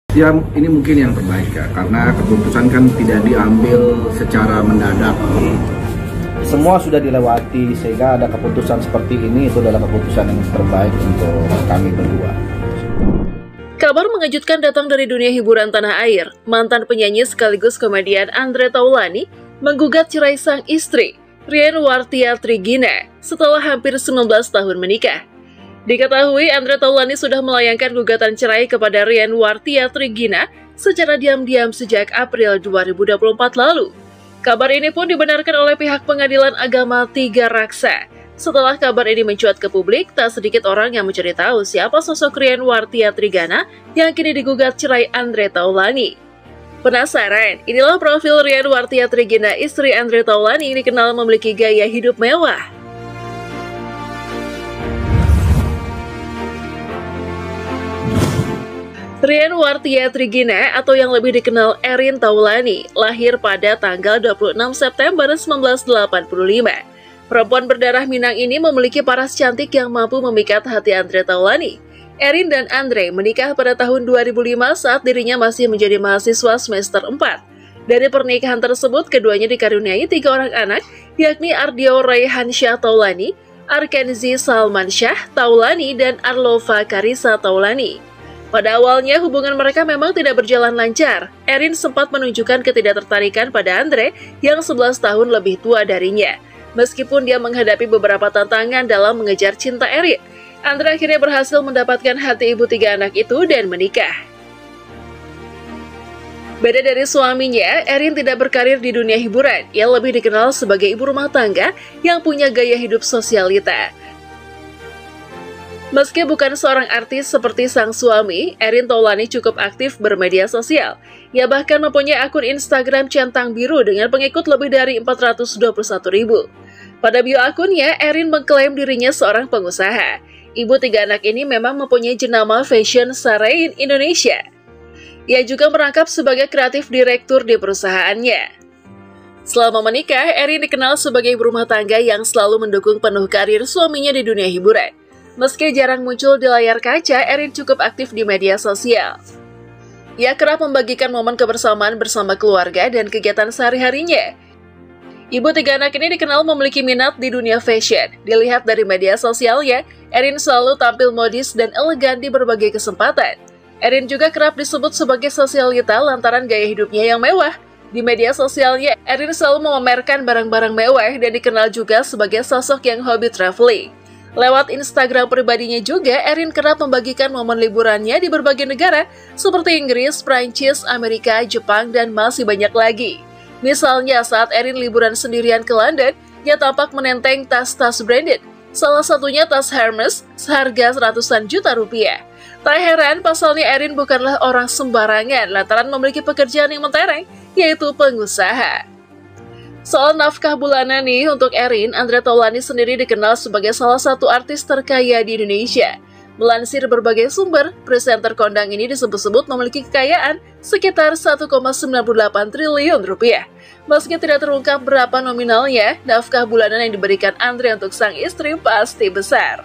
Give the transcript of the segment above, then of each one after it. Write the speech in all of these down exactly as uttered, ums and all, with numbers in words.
Ya, ini mungkin yang terbaik ya, karena keputusan kan tidak diambil secara mendadak. Semua sudah dilewati, sehingga ada keputusan seperti ini, itu adalah keputusan yang terbaik untuk kami berdua. Kabar mengejutkan datang dari dunia hiburan tanah air. Mantan penyanyi sekaligus komedian Andre Taulany menggugat cerai sang istri, Rian Wartia Trigina, setelah hampir sembilan belas tahun menikah. Diketahui Andre Taulany sudah melayangkan gugatan cerai kepada Rian Wartia Trigina secara diam-diam sejak April dua ribu dua puluh empat lalu. Kabar ini pun dibenarkan oleh pihak Pengadilan Agama Tiga Raksa. Setelah kabar ini mencuat ke publik, tak sedikit orang yang mencari tahu siapa sosok Rian Wartia Trigina yang kini digugat cerai Andre Taulany. Penasaran? Inilah profil Rian Wartia Trigina, istri Andre Taulany, dikenal memiliki gaya hidup mewah. Rian Wartia Trigina atau yang lebih dikenal Erin Taulany lahir pada tanggal dua puluh enam September seribu sembilan ratus delapan puluh lima. Perempuan berdarah Minang ini memiliki paras cantik yang mampu memikat hati Andre Taulany. Erin dan Andre menikah pada tahun dua ribu lima saat dirinya masih menjadi mahasiswa semester empat. Dari pernikahan tersebut, keduanya dikaruniai tiga orang anak, yakni Ardio Raihan Syah Taulany, Arkenzi Salman Syah Taulany, dan Arlova Karisa Taulany. Pada awalnya, hubungan mereka memang tidak berjalan lancar. Erin sempat menunjukkan ketidaktertarikan pada Andre yang sebelas tahun lebih tua darinya. Meskipun dia menghadapi beberapa tantangan dalam mengejar cinta Erin, Andre akhirnya berhasil mendapatkan hati ibu tiga anak itu dan menikah. Beda dari suaminya, Erin tidak berkarir di dunia hiburan. Ia lebih dikenal sebagai ibu rumah tangga yang punya gaya hidup sosialita. Meski bukan seorang artis seperti sang suami, Erin Taulany cukup aktif bermedia sosial. Ia bahkan mempunyai akun Instagram centang biru dengan pengikut lebih dari empat ratus dua puluh satu ribu. Pada bio akunnya, Erin mengklaim dirinya seorang pengusaha. Ibu tiga anak ini memang mempunyai jenama Fashion Sarein Indonesia. Ia juga merangkap sebagai kreatif direktur di perusahaannya. Selama menikah, Erin dikenal sebagai ibu rumah tangga yang selalu mendukung penuh karir suaminya di dunia hiburan. Meski jarang muncul di layar kaca, Erin cukup aktif di media sosial. Ia kerap membagikan momen kebersamaan bersama keluarga dan kegiatan sehari-harinya. Ibu tiga anak ini dikenal memiliki minat di dunia fashion. Dilihat dari media sosialnya, Erin selalu tampil modis dan elegan di berbagai kesempatan. Erin juga kerap disebut sebagai sosialita lantaran gaya hidupnya yang mewah. Di media sosialnya, Erin selalu memamerkan barang-barang mewah dan dikenal juga sebagai sosok yang hobi traveling. Lewat Instagram pribadinya juga, Erin kerap membagikan momen liburannya di berbagai negara seperti Inggris, Prancis, Amerika, Jepang, dan masih banyak lagi. Misalnya saat Erin liburan sendirian ke London, ia tampak menenteng tas-tas branded. Salah satunya tas Hermes seharga ratusan juta rupiah. Tak heran, pasalnya Erin bukanlah orang sembarangan lantaran memiliki pekerjaan yang mentereng, yaitu pengusaha. Soal nafkah bulanan nih untuk Erin, Andre Taulany sendiri dikenal sebagai salah satu artis terkaya di Indonesia. Melansir berbagai sumber, presenter kondang ini disebut-sebut memiliki kekayaan sekitar satu koma sembilan puluh delapan triliun rupiah. Meski tidak terungkap berapa nominalnya, nafkah bulanan yang diberikan Andre untuk sang istri pasti besar.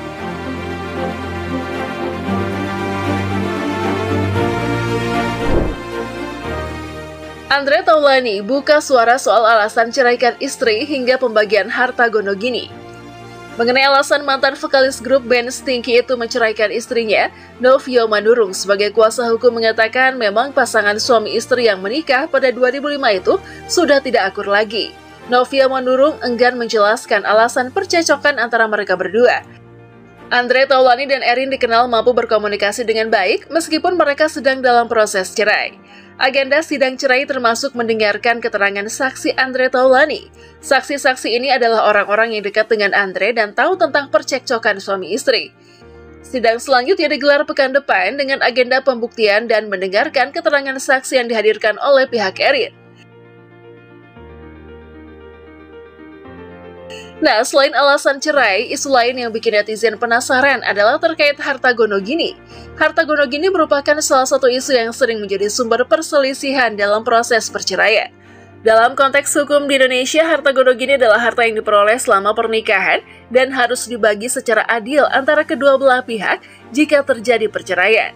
Andre Taulany buka suara soal alasan ceraikan istri hingga pembagian harta gono gini. Mengenai alasan mantan vokalis grup band Stinky itu menceraikan istrinya, Novio Manurung sebagai kuasa hukum mengatakan memang pasangan suami istri yang menikah pada dua ribu lima itu sudah tidak akur lagi. Novio Manurung enggan menjelaskan alasan percecokan antara mereka berdua. Andre Taulany dan Erin dikenal mampu berkomunikasi dengan baik meskipun mereka sedang dalam proses cerai. Agenda sidang cerai termasuk mendengarkan keterangan saksi Andre Taulany. Saksi-saksi ini adalah orang-orang yang dekat dengan Andre dan tahu tentang percekcokan suami istri. Sidang selanjutnya digelar pekan depan dengan agenda pembuktian dan mendengarkan keterangan saksi yang dihadirkan oleh pihak Erin. Nah, selain alasan cerai, isu lain yang bikin netizen penasaran adalah terkait harta gono gini. Harta gono gini merupakan salah satu isu yang sering menjadi sumber perselisihan dalam proses perceraian. Dalam konteks hukum di Indonesia, harta gono gini adalah harta yang diperoleh selama pernikahan dan harus dibagi secara adil antara kedua belah pihak jika terjadi perceraian.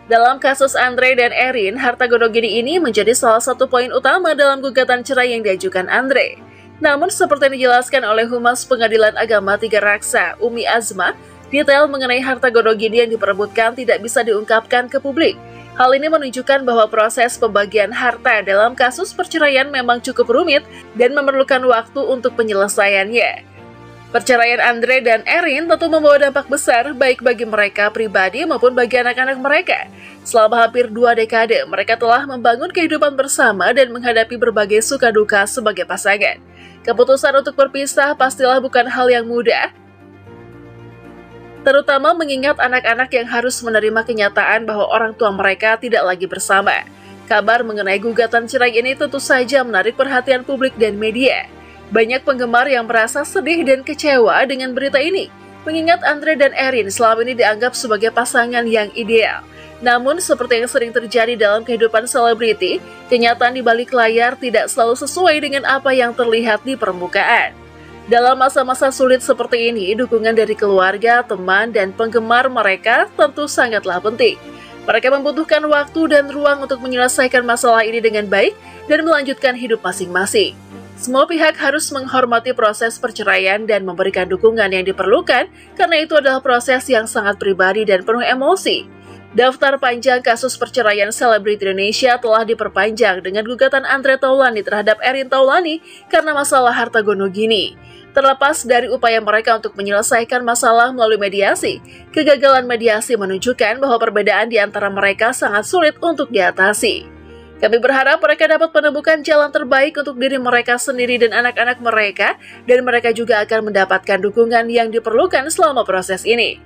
Dalam kasus Andre dan Erin, harta gonogini ini menjadi salah satu poin utama dalam gugatan cerai yang diajukan Andre. Namun seperti yang dijelaskan oleh Humas Pengadilan Agama Tiga Raksa, Umi Azma, detail mengenai harta gonogini yang diperebutkan tidak bisa diungkapkan ke publik. Hal ini menunjukkan bahwa proses pembagian harta dalam kasus perceraian memang cukup rumit dan memerlukan waktu untuk penyelesaiannya. Perceraian Andre dan Erin tentu membawa dampak besar baik bagi mereka pribadi maupun bagi anak-anak mereka. Selama hampir dua dekade, mereka telah membangun kehidupan bersama dan menghadapi berbagai suka duka sebagai pasangan. Keputusan untuk berpisah pastilah bukan hal yang mudah, terutama mengingat anak-anak yang harus menerima kenyataan bahwa orang tua mereka tidak lagi bersama. Kabar mengenai gugatan cerai ini tentu saja menarik perhatian publik dan media. Banyak penggemar yang merasa sedih dan kecewa dengan berita ini, mengingat Andre dan Erin selama ini dianggap sebagai pasangan yang ideal. Namun, seperti yang sering terjadi dalam kehidupan selebriti, kenyataan di balik layar tidak selalu sesuai dengan apa yang terlihat di permukaan. Dalam masa-masa sulit seperti ini, dukungan dari keluarga, teman, dan penggemar mereka tentu sangatlah penting. Mereka membutuhkan waktu dan ruang untuk menyelesaikan masalah ini dengan baik dan melanjutkan hidup masing-masing. Semua pihak harus menghormati proses perceraian dan memberikan dukungan yang diperlukan karena itu adalah proses yang sangat pribadi dan penuh emosi. Daftar panjang kasus perceraian selebriti Indonesia telah diperpanjang dengan gugatan Andre Taulany terhadap Erin Taulany karena masalah harta gonogini. Terlepas dari upaya mereka untuk menyelesaikan masalah melalui mediasi, kegagalan mediasi menunjukkan bahwa perbedaan di antara mereka sangat sulit untuk diatasi. Kami berharap mereka dapat menemukan jalan terbaik untuk diri mereka sendiri dan anak-anak mereka, dan mereka juga akan mendapatkan dukungan yang diperlukan selama proses ini.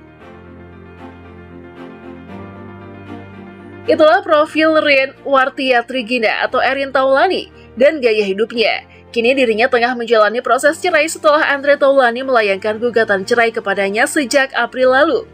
Itulah profil Rien Wartia Trigina atau Erin Taulany dan gaya hidupnya. Kini dirinya tengah menjalani proses cerai setelah Andre Taulany melayangkan gugatan cerai kepadanya sejak April lalu.